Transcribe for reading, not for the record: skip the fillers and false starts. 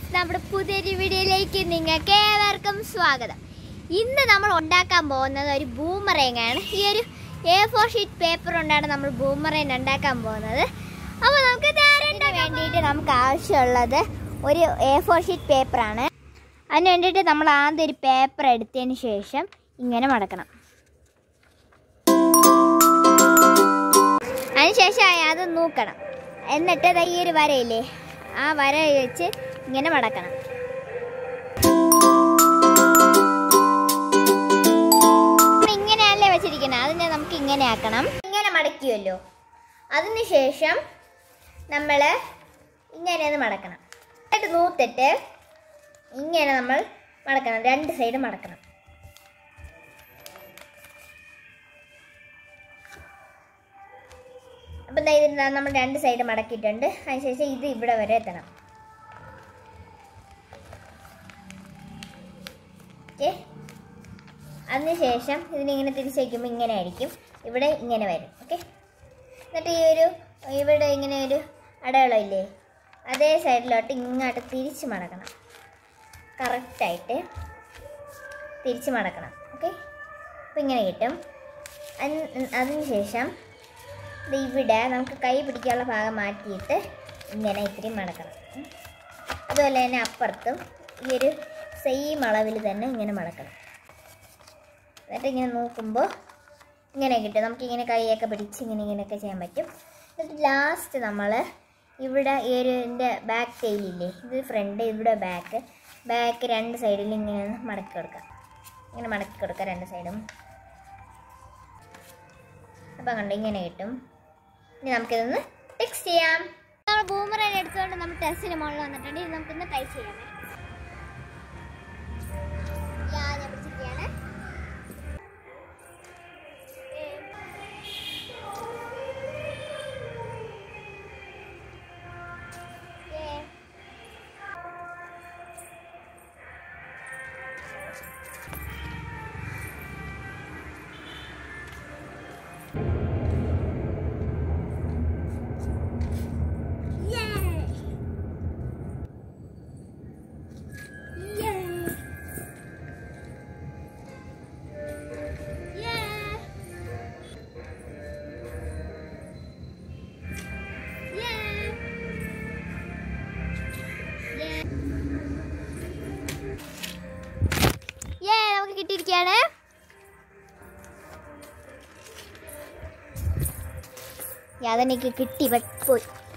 നമ്മുടെ പുതിയൊരു വീഡിയോയിലേക്ക് നിങ്ങൾക്ക് ഏവർക്കും സ്വാഗതം. ഇന്ന് നമ്മൾ ഉണ്ടാക്കാൻ പോകുന്നത് ഒരു ബൂമറേങ് ആണ്. ഈ ഒരു A4 ഷീറ്റ് പേപ്പർ കൊണ്ടാണ് നമ്മൾ ബൂമറേങ് ഉണ്ടാക്കാൻ പോകുന്നത്. അപ്പോൾ നമുക്ക് വേണ്ടിയിട്ട് നമുക്ക് ആവശ്യമുള്ളത് ഒരു A4 ഷീറ്റ് പേപ്പറാണ്. അതിന് വേണ്ടിയിട്ട് നമ്മൾ ആദ്യം ഒരു പേപ്പർ എടുത്തതിന് ശേഷം ഇങ്ങനെ മടക്കണം. അതിനുശേഷം അത് നോക്കണം. എന്നിട്ട് ഈ ഒരു വരയില്ലേ, ആ വര വെച്ച് ഇങ്ങനെ മടക്കണം. ഇങ്ങനെയല്ലേ വെച്ചിരിക്കുന്നത്, അതിനെ നമുക്ക് ഇങ്ങനെ ആക്കണം. ഇങ്ങനെ മടക്കിയല്ലോ, അതിനുശേഷം നമ്മൾ ഇങ്ങനെ മടക്കണം. എന്നിട്ട് നൂത്തിട്ട് ഇങ്ങനെ നമ്മൾ മടക്കണം, രണ്ട് സൈഡ് മടക്കണം. അപ്പം ഇത് നമ്മൾ രണ്ട് സൈഡ് മടക്കിയിട്ടുണ്ട്. അതിനുശേഷം ഇത് ഇവിടെ വരെ എത്തണം. ഓക്കെ, അതിനുശേഷം ഇതിനിങ്ങനെ തിരിച്ച് വയ്ക്കുമ്പോൾ ഇങ്ങനെ ആയിരിക്കും, ഇവിടെ ഇങ്ങനെ വരും. ഓക്കെ, എന്നിട്ട് ഈ ഒരു ഇവിടെ ഇങ്ങനെ ഒരു അടയാളം ഇല്ലേ, അതേ സൈഡിലോട്ട് ഇങ്ങോട്ട് തിരിച്ച് മടക്കണം. കറക്റ്റായിട്ട് തിരിച്ച് മടക്കണം. ഓക്കെ, അപ്പോൾ ഇങ്ങനെ കിട്ടും. അതിനുശേഷം ഇവിടെ നമുക്ക് കൈ പിടിക്കാനുള്ള ഭാഗം മാറ്റിയിട്ട് ഇങ്ങനെ ഇത്തിരി മടക്കണം. അതുപോലെ തന്നെ അപ്പുറത്തും ഈ ഒരു സെയിം അളവിൽ തന്നെ ഇങ്ങനെ മടക്കണം. എന്നിട്ട് ഇങ്ങനെ നോക്കുമ്പോൾ ഇങ്ങനെ കിട്ടും. നമുക്കിങ്ങനെ കൈയൊക്കെ പിടിച്ച് ഇങ്ങനെയൊക്കെ ചെയ്യാൻ പറ്റും. എന്നിട്ട് ലാസ്റ്റ് നമ്മൾ ഇവിടെ ഈ ഒരു ഇതിൻ്റെ ബാക്ക് ടൈലില്ലേ, ഇത് ഫ്രണ്ട്, ഇവിടെ ബാക്ക് രണ്ട് സൈഡിൽ ഇങ്ങനെ മടക്കി കൊടുക്കാം. ഇങ്ങനെ മടക്കി കൊടുക്കാം രണ്ട് സൈഡും. അപ്പം കണ്ട് ഇങ്ങനെ കിട്ടും. ഇനി നമുക്കിതൊന്ന് ടെക്സ്റ്റ് ചെയ്യാം. നമ്മൾ ബൂമറേങ് എടുത്തുകൊണ്ട് നമ്മൾ ടെസ്റ്റിന് മുകളിൽ വന്നിട്ടുണ്ട്. ഇത് നമുക്കൊന്ന് ട്രൈ ചെയ്യാം. ഞാൻ പിടിച്ചിരിക്കുകയാണ്. നമുക്ക് കിട്ടിയിരിക്കുകയാണ്. അതെനിക്ക് കിട്ടി പോയി.